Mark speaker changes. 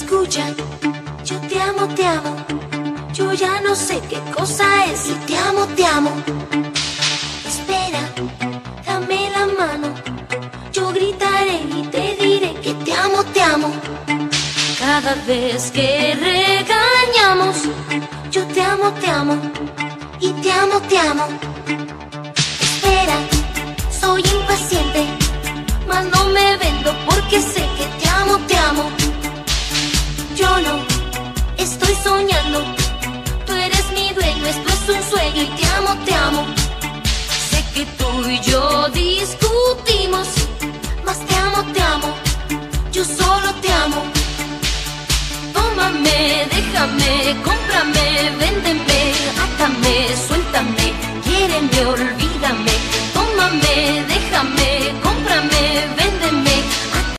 Speaker 1: Escucha, yo te amo, te amo. Yo ya no sé qué cosa es y te amo, te amo. Espera, dame la mano. Yo gritaré y te diré que te amo, te amo. Cada vez que regañamos, yo te amo, te amo. Y te amo, te amo. Espera, soy impaciente, mas no me vendo porque sé que te amo, te amo. Yo no estoy soñando, tú eres mi dueño, esto es un sueño y te amo, te amo. Sé que tú y yo discutimos, mas te amo, yo solo te amo. Tómame, déjame, cómprame, véndeme, átame, suéltame, quiéreme, olvídame. Tómame, déjame, cómprame,